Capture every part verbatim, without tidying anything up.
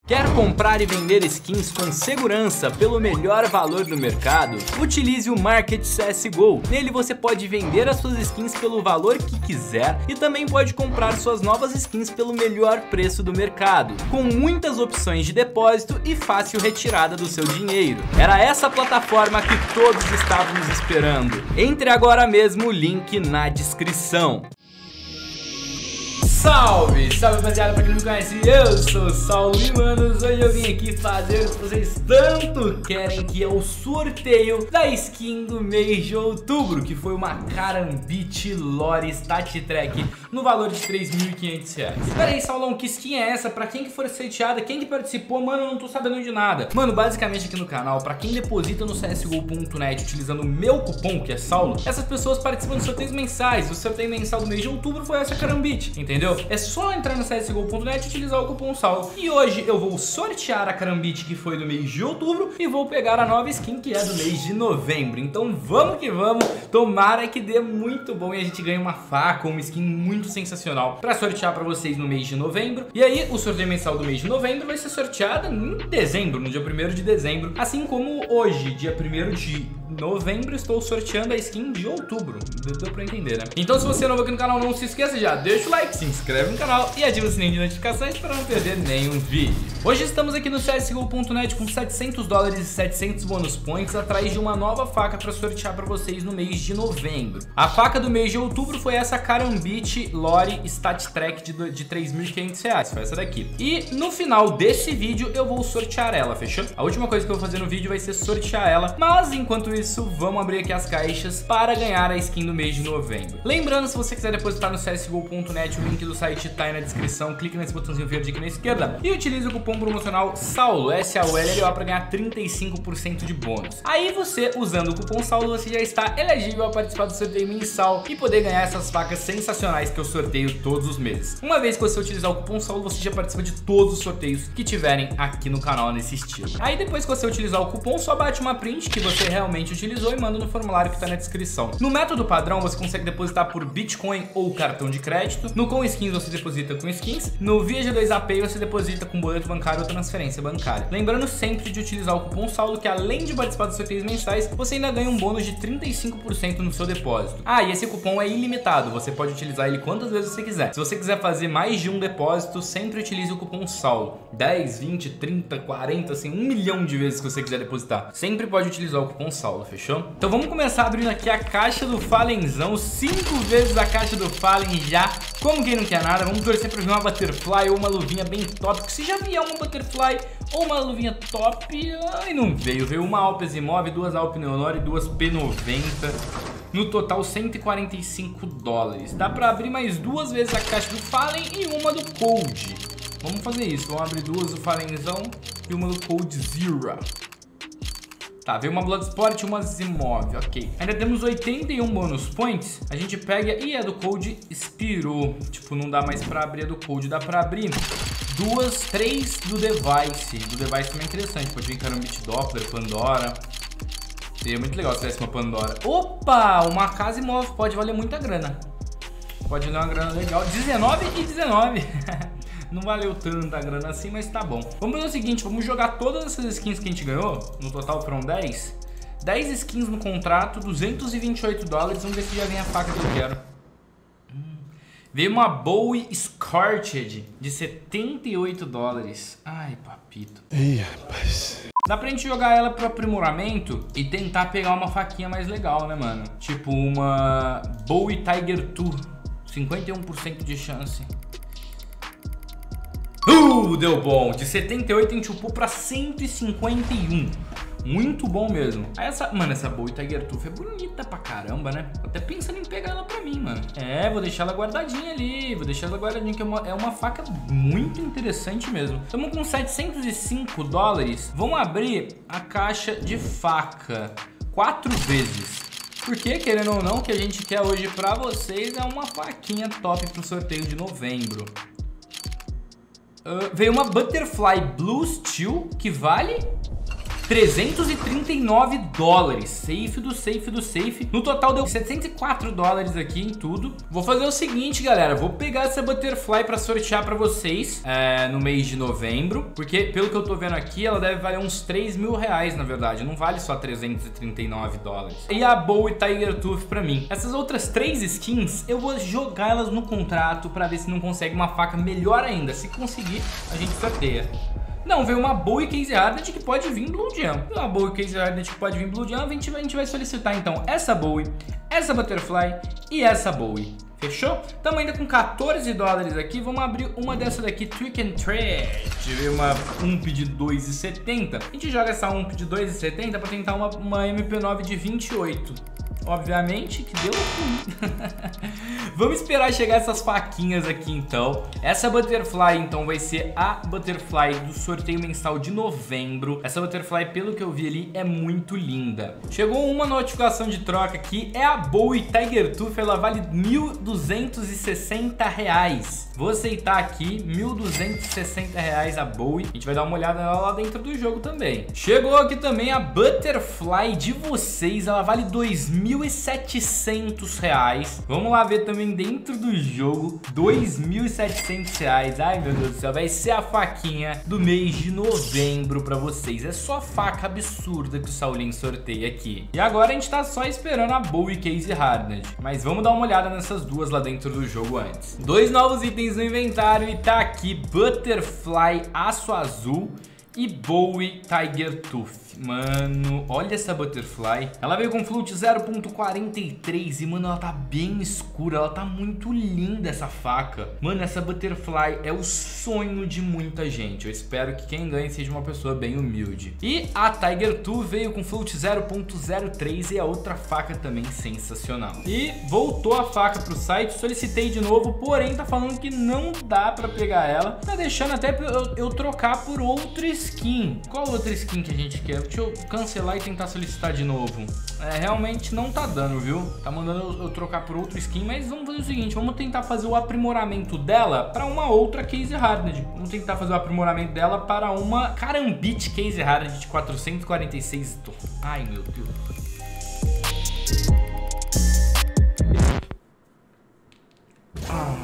Quer comprar e vender skins com segurança pelo melhor valor do mercado? Utilize o Market C S G O. Nele você pode vender as suas skins pelo valor que quiser e também pode comprar suas novas skins pelo melhor preço do mercado, com muitas opções de depósito e fácil retirada do seu dinheiro. Era essa plataforma que todos estávamos esperando. Entre agora mesmo, o link na descrição. Salve, salve rapaziada, pra quem não me conhece, eu sou o Saulo e manos, hoje eu vim aqui fazer o que vocês tanto querem, que é o sorteio da skin do mês de outubro, que foi uma Karambit Lore Stat Track no valor de três mil e quinhentos reais. Pera aí, Saulão, que skin é essa? Pra quem que foi sorteada? Quem que participou? Mano, eu não tô sabendo de nada. Mano, basicamente aqui no canal, pra quem deposita no C S G O ponto net utilizando o meu cupom, que é Saulo, essas pessoas participam de sorteios mensais. O sorteio mensal do mês de outubro foi essa Karambit, entendeu? É só entrar no C S G O ponto net e utilizar o cupom Saulo. E hoje eu vou sortear a Karambit que foi do mês de outubro e vou pegar a nova skin que é do mês de novembro. Então vamos que vamos, tomara que dê muito bom e a gente ganhe uma faca, uma skin muito sensacional pra sortear pra vocês no mês de novembro. E aí o sorteio mensal do mês de novembro vai ser sorteado em dezembro, no dia primeiro de dezembro. Assim como hoje, dia primeiro de novembro, estou sorteando a skin de outubro. Deu pra entender, né? Então se você é novo aqui no canal, não se esqueça, já deixa o like, se inscreve no canal e ativa o sininho de notificações para não perder nenhum vídeo. Hoje estamos aqui no C S G O ponto net com setecentos dólares e setecentos bônus points atrás de uma nova faca para sortear para vocês no mês de novembro. A faca do mês de outubro foi essa Karambit Lore Stat Track de, de três mil e quinhentos reais, foi essa daqui. E no final desse vídeo eu vou sortear ela, fechou? A última coisa que eu vou fazer no vídeo vai ser sortear ela, mas enquanto isso vamos abrir aqui as caixas para ganhar a skin do mês de novembro. Lembrando, se você quiser depositar no C S G O ponto net, o link do site tá aí na descrição, clique nesse botãozinho verde aqui na esquerda e utilize o cupom promocional Saulo, S A U L L O, para ganhar trinta e cinco por cento de bônus. Aí você, usando o cupom Saulo, você já está elegível a participar do sorteio mensal e poder ganhar essas facas sensacionais que eu sorteio todos os meses. Uma vez que você utilizar o cupom Saulo, você já participa de todos os sorteios que tiverem aqui no canal nesse estilo. Aí depois que você utilizar o cupom, só bate uma print que você realmente utilizou e manda no formulário que tá na descrição. No método padrão, você consegue depositar por Bitcoin ou cartão de crédito. No Com Skins, você deposita com skins. No Via G dois A Pay, você deposita com boleto bancário ou transferência bancária. Lembrando sempre de utilizar o cupom Saulo, que além de participar dos sorteios mensais, você ainda ganha um bônus de trinta e cinco por cento no seu depósito. Ah, e esse cupom é ilimitado, você pode utilizar ele quantas vezes você quiser. Se você quiser fazer mais de um depósito, sempre utilize o cupom Saulo. dez, vinte, trinta, quarenta, assim, um milhão de vezes que você quiser depositar. Sempre pode utilizar o cupom Saulo, fechou? Então vamos começar abrindo aqui a caixa do Fallenzão, cinco vezes a caixa do Fallen já. Como quem não quer nada, vamos torcer pra vir uma Butterfly ou uma luvinha bem top, que se já vier uma Butterfly ou uma luvinha top, ai, não veio, veio uma Alp Asimov, duas Alp Neonor e duas P noventa, no total cento e quarenta e cinco dólares. Dá pra abrir mais duas vezes a caixa do Fallen e uma do Cold. Vamos fazer isso, vamos abrir duas do Fallenzão e uma do Cold Zero. Tá, veio uma Bloodsport e uma Asimov, ok. Ainda temos oitenta e um bônus points. A gente pega e a do Cold expirou. Tipo, não dá mais pra abrir a do Cold. Dá pra abrir duas, três do Device. Do Device também é interessante. Pode vir Karambit Doppler, Pandora. Seria muito legal se tivesse uma Pandora. Opa, uma Asimov pode valer muita grana. Pode valer uma grana legal. dezenove e dezenove. Não valeu tanta grana assim, mas tá bom. Vamos fazer o seguinte, vamos jogar todas essas skins que a gente ganhou. No total foram dez. dez skins no contrato, duzentos e vinte e oito dólares. Vamos ver se já vem a faca que eu quero. Hum. Veio uma Bowie Scorched de setenta e oito dólares. Ai, papito. Ih, rapaz. Dá pra gente jogar ela pro aprimoramento e tentar pegar uma faquinha mais legal, né, mano? Tipo uma Bowie Tiger dois. cinquenta e um por cento de chance. Uh, deu bom. De setenta e oito a gente upou pra cento e cinquenta e um. Muito bom mesmo. Essa, mano, essa Bowie Tiger dois é bonita pra caramba, né? Tô até pensando em pegar ela pra mim, mano. É, vou deixar ela guardadinha ali. Vou deixar ela guardadinha, que é uma, é uma faca muito interessante mesmo. Estamos com setecentos e cinco dólares. Vamos abrir a caixa de faca quatro vezes. Porque, querendo ou não, o que a gente quer hoje pra vocês é uma faquinha top pro sorteio de novembro. Uh, veio uma Butterfly Blue Steel, que vale trezentos e trinta e nove dólares. Safe do safe do safe. No total deu setecentos e quatro dólares aqui em tudo. Vou fazer o seguinte, galera. Vou pegar essa Butterfly pra sortear pra vocês é, no mês de novembro. Porque, pelo que eu tô vendo aqui, ela deve valer uns três mil reais, na verdade. Não vale só trezentos e trinta e nove dólares. E a Bowie Tiger Tooth pra mim. Essas outras três skins, eu vou jogar elas no contrato pra ver se não consegue uma faca melhor ainda. Se conseguir, a gente sorteia. Não, veio uma Bowie Case Hardened que pode vir Blue Jam. Uma Bowie Case Hardened que pode vir Blue Jam, a gente, vai, a gente vai solicitar então essa Bowie, essa Butterfly e essa Bowie. Fechou? Estamos ainda com quatorze dólares aqui. Vamos abrir uma dessa daqui, Trick and Trade. Uma U M P de dois e setenta. A gente joga essa U M P de dois e setenta para tentar uma, uma M P nove de vinte e oito. Obviamente que deu ruim. Vamos esperar chegar essas faquinhas aqui então. Essa Butterfly então vai ser a Butterfly do sorteio mensal de novembro. Essa Butterfly, pelo que eu vi ali, é muito linda. Chegou uma notificação de troca aqui. É a Bowie Tiger Tooth. Ela vale mil duzentos e sessenta reais. Vou aceitar aqui, mil duzentos e sessenta reais a Bowie. A gente vai dar uma olhada nela lá dentro do jogo também. Chegou aqui também a Butterfly de vocês. Ela vale dois mil e setecentos reais. Vamos lá ver também dentro do jogo, dois mil e setecentos reais. Ai, meu Deus do céu, vai ser a faquinha do mês de novembro pra vocês. É só faca absurda que o Saulinho sorteia aqui. E agora a gente tá só esperando a Bowie Case Hardened. Mas vamos dar uma olhada nessas duas lá dentro do jogo antes. Dois novos itens no inventário e tá aqui Butterfly Aço Azul e Bowie Tiger Tooth. Mano, olha essa Butterfly. Ela veio com float zero ponto quarenta e três e, mano, ela tá bem escura. Ela tá muito linda, essa faca. Mano, essa Butterfly é o sonho de muita gente. Eu espero que quem ganhe seja uma pessoa bem humilde. E a Tiger Tooth veio com float zero ponto zero três e a outra faca também sensacional. E voltou a faca pro site. Solicitei de novo, porém tá falando que não dá pra pegar ela. Tá deixando até eu, eu trocar por outra skin. Qual outra skin que a gente quer? Deixa eu cancelar e tentar solicitar de novo. É, realmente não tá dando, viu? Tá mandando eu, eu trocar por outro skin, mas vamos fazer o seguinte, vamos tentar fazer o aprimoramento dela para uma outra Case Hardened. Vamos tentar fazer o aprimoramento dela para uma Karambit Case Hardened de quatrocentos e quarenta e seis. Ai, meu Deus. Ah.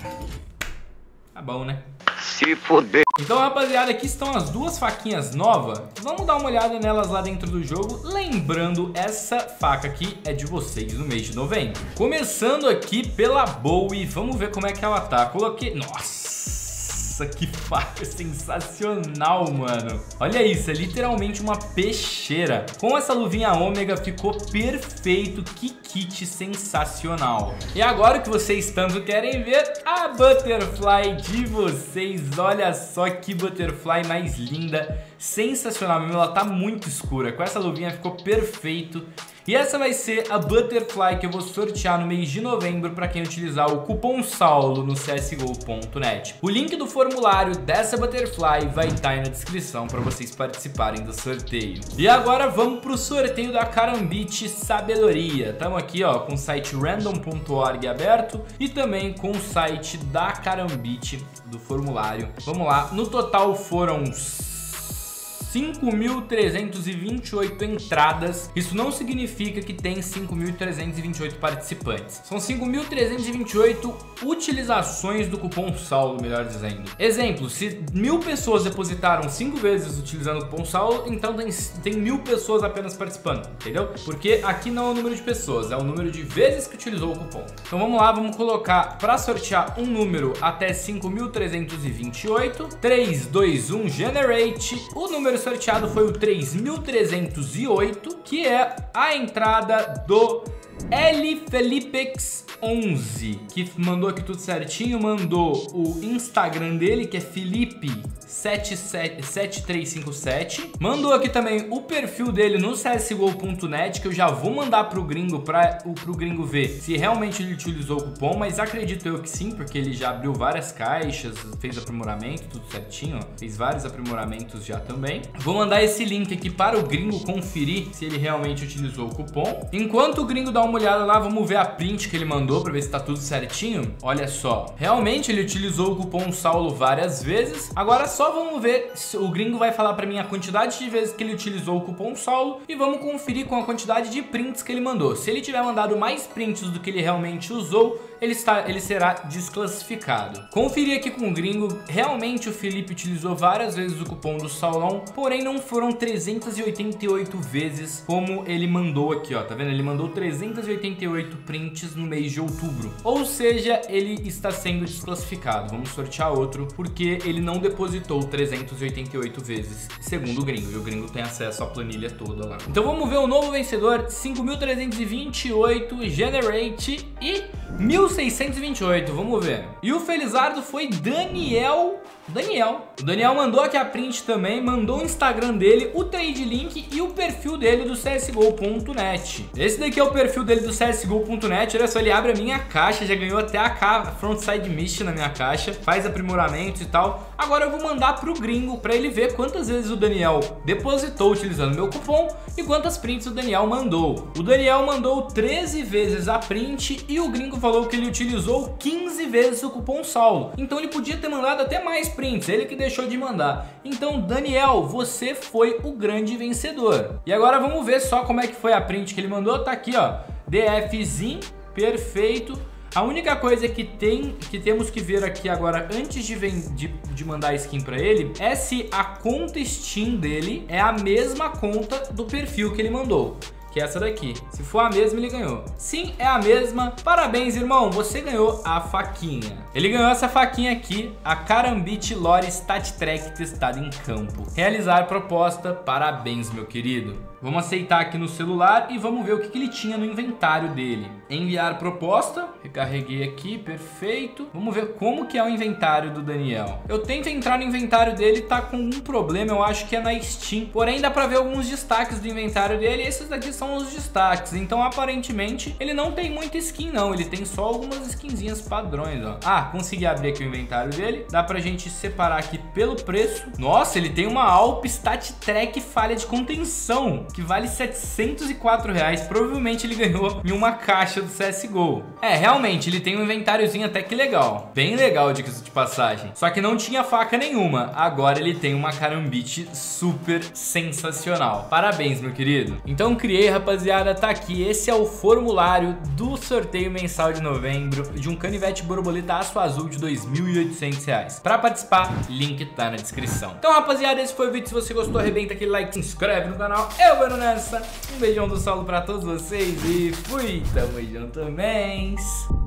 Tá bom, né? Se foder. Então, rapaziada, aqui estão as duas faquinhas novas. Vamos dar uma olhada nelas lá dentro do jogo. Lembrando, essa faca aqui é de vocês no mês de novembro. Começando aqui pela Bowie. Vamos ver como é que ela tá. Coloquei... Nossa, que faca sensacional, mano. Olha isso, é literalmente uma peixeira. Com essa luvinha ômega ficou perfeito. Que kit sensacional. E agora que vocês tanto querem ver, a Butterfly de vocês. Olha só que Butterfly mais linda. Sensacional mesmo, ela tá muito escura. Com essa luvinha ficou perfeito. E essa vai ser a Butterfly que eu vou sortear no mês de novembro para quem utilizar o cupom Saulo no C S G O ponto net. O link do formulário dessa Butterfly vai estar aí na descrição para vocês participarem do sorteio. E agora vamos para o sorteio da Karambit Sabedoria. Estamos aqui ó, com o site random ponto org aberto e também com o site da Karambit do formulário. Vamos lá, no total foram cinco mil trezentos e vinte e oito entradas. Isso não significa que tem cinco mil trezentos e vinte e oito participantes. São cinco mil trezentos e vinte e oito utilizações do cupom Saulo, melhor dizendo. Exemplo, se mil pessoas depositaram cinco vezes utilizando o cupom Saulo, então tem, tem mil pessoas apenas participando, entendeu? Porque aqui não é o número de pessoas, é o número de vezes que utilizou o cupom. Então vamos lá, vamos colocar para sortear um número até cinco mil trezentos e vinte e oito. três, dois, um, generate. O número sorteado foi o três mil trezentos e oito, que é a entrada do L Felipex onze, que mandou aqui tudo certinho, mandou o Instagram dele, que é Felipe sete três cinco sete, mandou aqui também o perfil dele no C S G O ponto net, que eu já vou mandar pro gringo para o pro gringo ver se realmente ele utilizou o cupom, mas acredito eu que sim, porque ele já abriu várias caixas, fez aprimoramento, tudo certinho, ó, fez vários aprimoramentos já também. Vou mandar esse link aqui para o gringo conferir se ele realmente utilizou o cupom. Enquanto o gringo dá uma uma olhada lá, vamos ver a print que ele mandou pra ver se tá tudo certinho. Olha só, realmente ele utilizou o cupom Saulo várias vezes. Agora só vamos ver se o gringo vai falar pra mim a quantidade de vezes que ele utilizou o cupom Saulo e vamos conferir com a quantidade de prints que ele mandou. Se ele tiver mandado mais prints do que ele realmente usou, ele, está, ele será desclassificado. Conferir aqui com o gringo, realmente o Felipe utilizou várias vezes o cupom do Saulão, porém não foram trezentas e oitenta e oito vezes como ele mandou aqui, ó, tá vendo? Ele mandou trezentas e oitenta e oito prints no mês de outubro, ou seja, ele está sendo desclassificado. Vamos sortear outro, porque ele não depositou trezentas e oitenta e oito vezes, segundo o gringo, e o gringo tem acesso à planilha toda lá. Então vamos ver o novo vencedor, cinco mil trezentos e vinte e oito Generate e mil seiscentos e vinte e oito, vamos ver. E o Felizardo foi Daniel... Daniel. O Daniel mandou aqui a print também, mandou o Instagram dele, o trade link e o perfil dele do C S G O ponto net. Esse daqui é o perfil dele do C S G O ponto net, olha só, ele abre a minha caixa, já ganhou até a Frontside Mist na minha caixa, faz aprimoramentos e tal. Agora eu vou mandar pro gringo pra ele ver quantas vezes o Daniel depositou utilizando meu cupom e quantas prints o Daniel mandou. O Daniel mandou treze vezes a print e o gringo falou que ele utilizou quinze vezes o cupom Saulo. Então ele podia ter mandado até mais prints, ele que deixou de mandar. Então, Daniel, você foi o grande vencedor. E agora vamos ver só como é que foi a print que ele mandou. Tá aqui, ó, DFzinho, perfeito. A única coisa que tem que temos que ver aqui agora antes de, de, de mandar a skin pra ele é se a conta Steam dele é a mesma conta do perfil que ele mandou, que é essa daqui. Se for a mesma, ele ganhou. Sim, é a mesma. Parabéns, irmão, você ganhou a faquinha. Ele ganhou essa faquinha aqui, a Karambit Lore Stat Track testada em campo. Realizar proposta, parabéns, meu querido. Vamos aceitar aqui no celular e vamos ver o que, que ele tinha no inventário dele. Enviar proposta, recarreguei aqui, perfeito. Vamos ver como que é o inventário do Daniel. Eu tento entrar no inventário dele, tá com um problema, eu acho que é na Steam. Porém, dá pra ver alguns destaques do inventário dele e esses daqui são os destaques. Então, aparentemente, ele não tem muita skin, não. Ele tem só algumas skinzinhas padrões, ó. Ah, consegui abrir aqui o inventário dele. Dá pra gente separar aqui pelo preço. Nossa, ele tem uma Alp Stat Track falha de contenção, que vale setecentos e quatro reais. Provavelmente ele ganhou em uma caixa do C S G O. É, realmente, ele tem um inventáriozinho até que legal. Bem legal, diga-se de passagem. Só que não tinha faca nenhuma. Agora ele tem uma Karambit super sensacional. Parabéns, meu querido. Então criei, rapaziada, tá aqui. Esse é o formulário do sorteio mensal de novembro de um canivete borboleta aço azul de dois mil e oitocentos reais. Pra participar, link tá na descrição. Então, rapaziada, esse foi o vídeo. Se você gostou, arrebenta aquele like, se inscreve no canal. Eu vou nessa. Um beijão do Saulo pra todos vocês e fui. Tamo junto, mens.